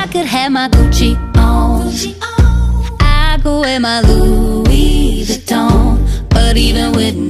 could have my Gucci on, I could wear my Louis Vuitton, but even with